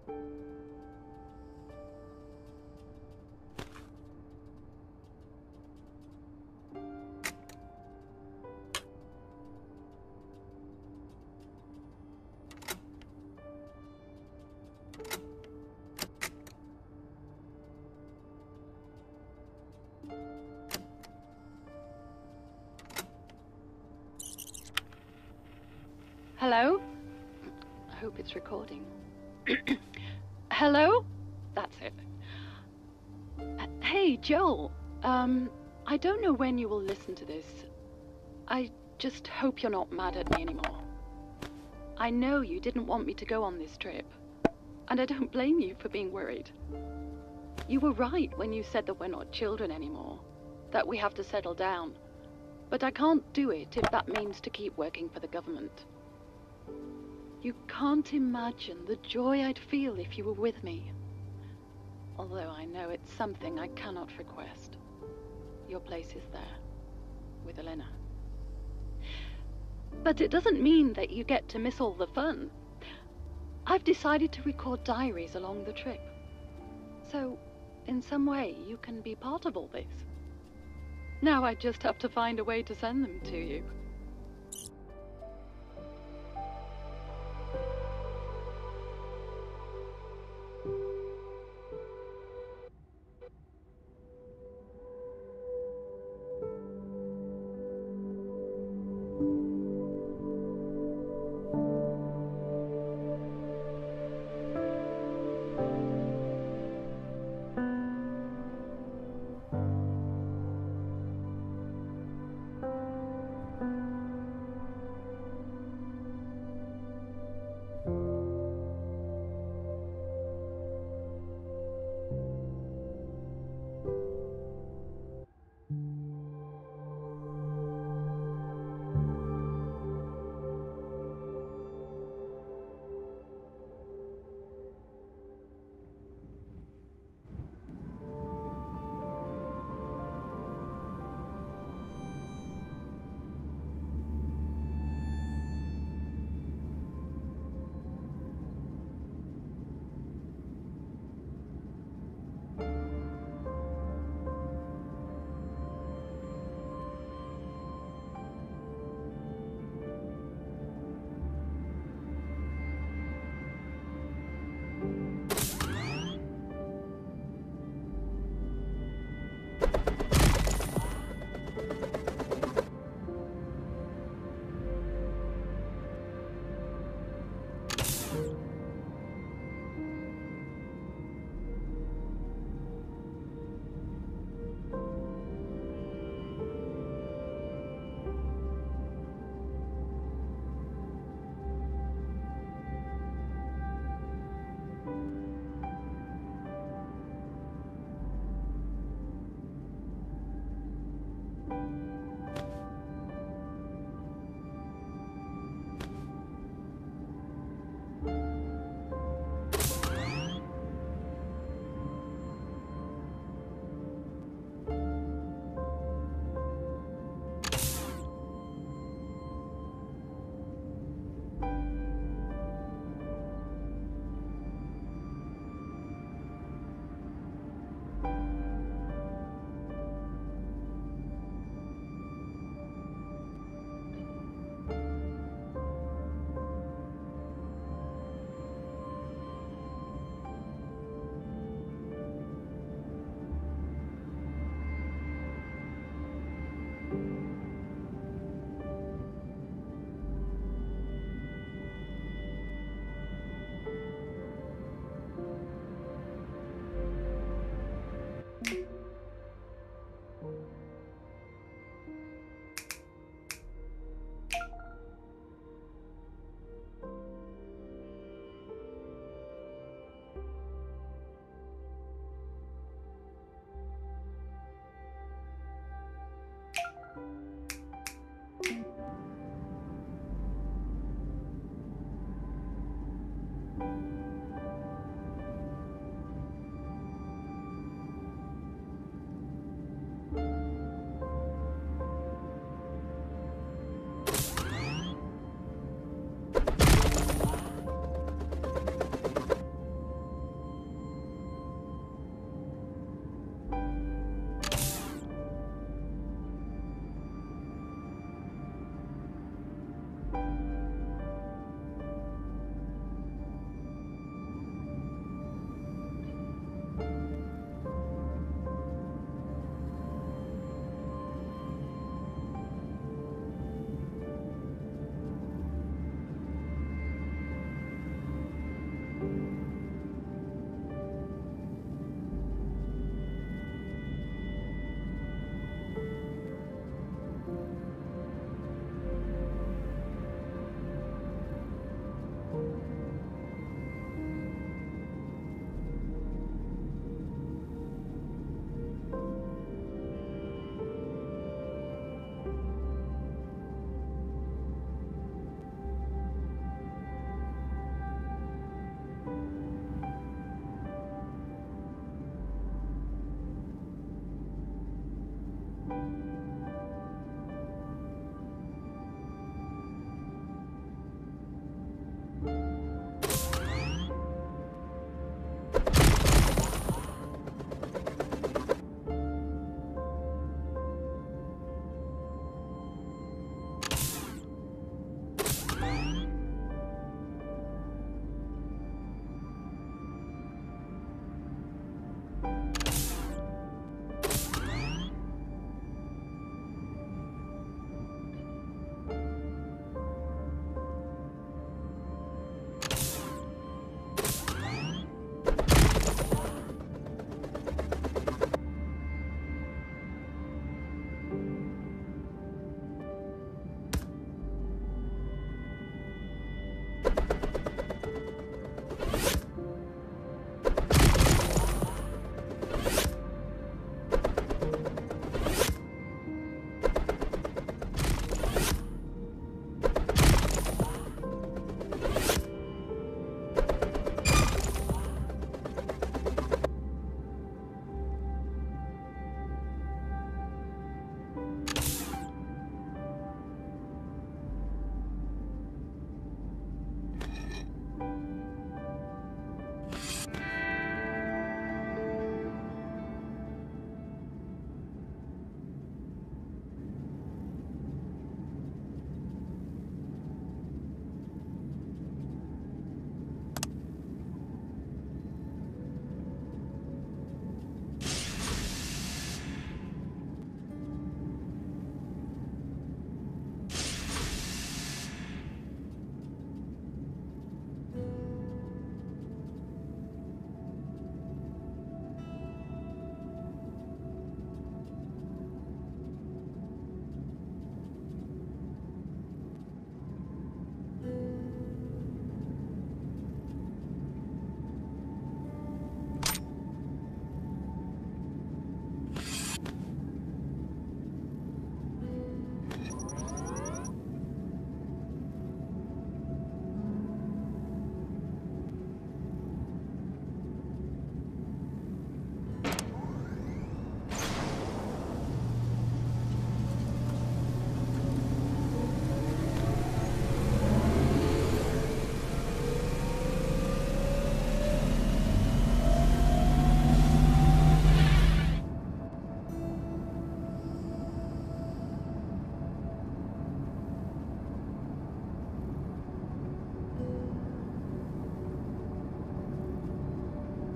Hello? I hope it's recording. Hello? That's it. Hey, Joel. I don't know when you will listen to this. I just hope you're not mad at me anymore. I know you didn't want me to go on this trip, and I don't blame you for being worried. You were right when you said that we're not children anymore, that we have to settle down. But I can't do it if that means to keep working for the government. You can't imagine the joy I'd feel if you were with me. Although I know it's something I cannot request. Your place is there, with Elena. But it doesn't mean that you get to miss all the fun. I've decided to record diaries along the trip. So, in some way, you can be part of all this. Now I just have to find a way to send them to you.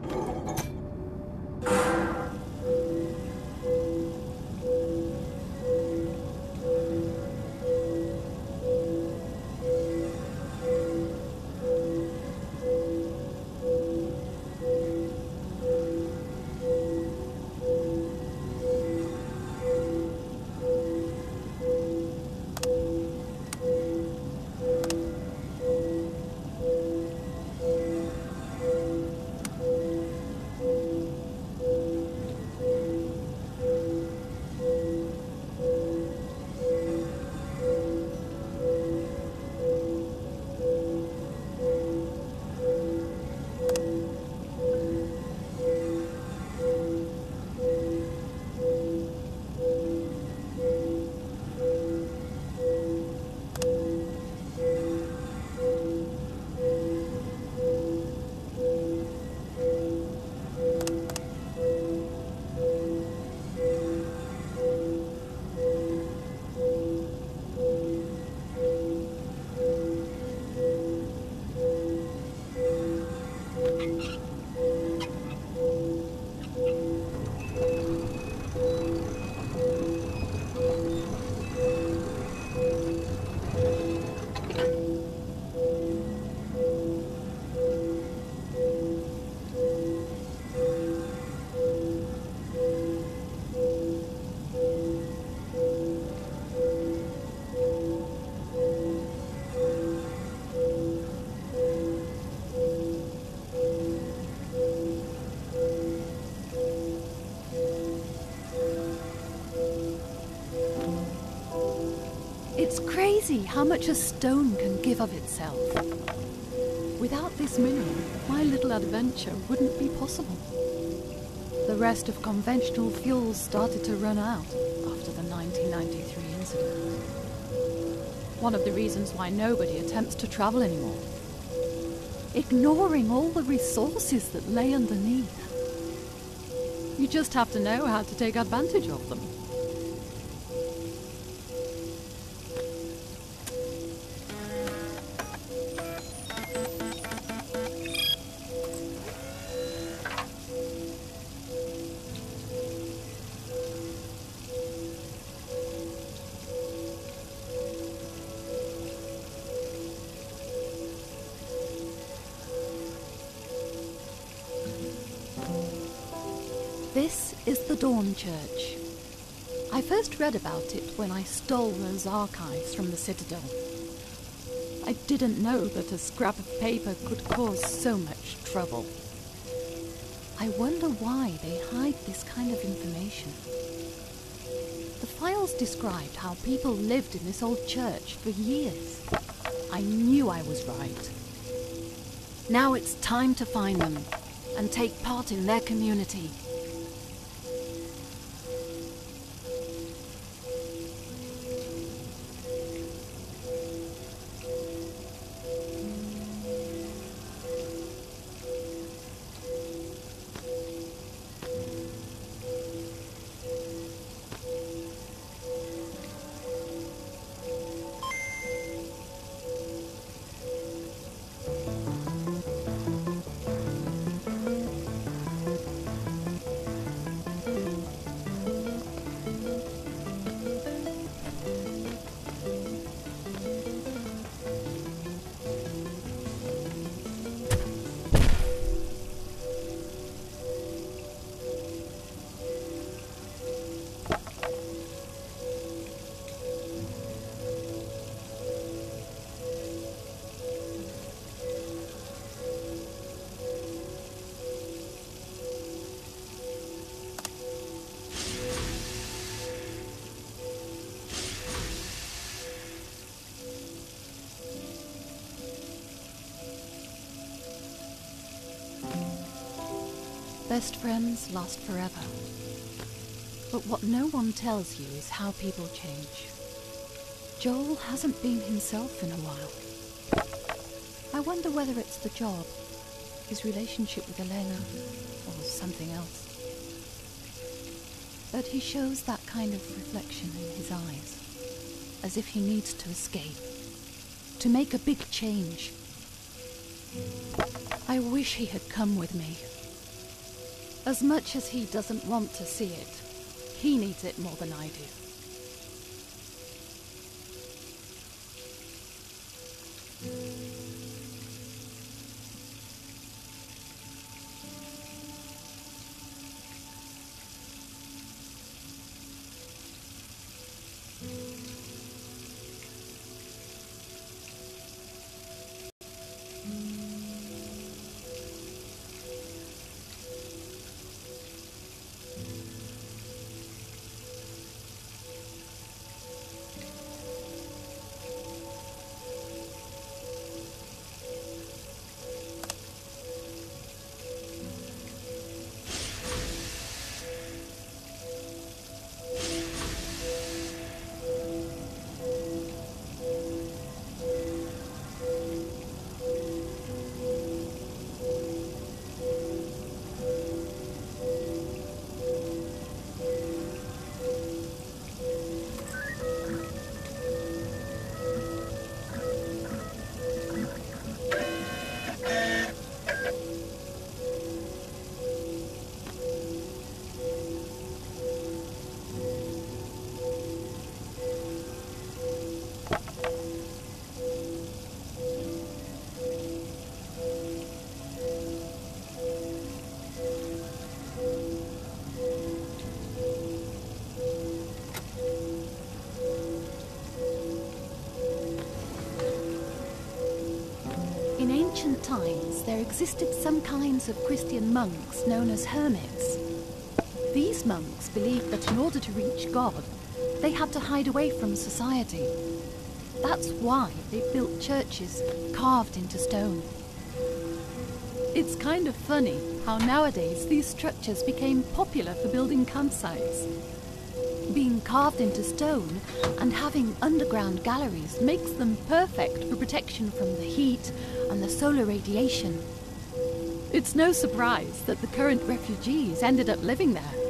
It's crazy how much a stone can give of itself. Without this mineral, my little adventure wouldn't be possible. The rest of conventional fuels started to run out after the 1993 incident. One of the reasons why nobody attempts to travel anymore. Ignoring all the resources that lay underneath. You just have to know how to take advantage of them. This is the Dawn Church. I first read about it when I stole those archives from the Citadel. I didn't know that a scrap of paper could cause so much trouble. I wonder why they hide this kind of information. The files described how people lived in this old church for years. I knew I was right. Now it's time to find them and take part in their community. Best friends last forever. But what no one tells you is how people change. Joel hasn't been himself in a while. I wonder whether it's the job, his relationship with Elena, or something else. But he shows that kind of reflection in his eyes, as if he needs to escape, to make a big change. I wish he had come with me. As much as he doesn't want to see it, he needs it more than I do. In ancient times, there existed some kinds of Christian monks known as hermits. These monks believed that in order to reach God, they had to hide away from society. That's why they built churches carved into stone. It's kind of funny how nowadays these structures became popular for building campsites. Being carved into stone and having underground galleries makes them perfect for protection from the heat and the solar radiation. It's no surprise that the current refugees ended up living there.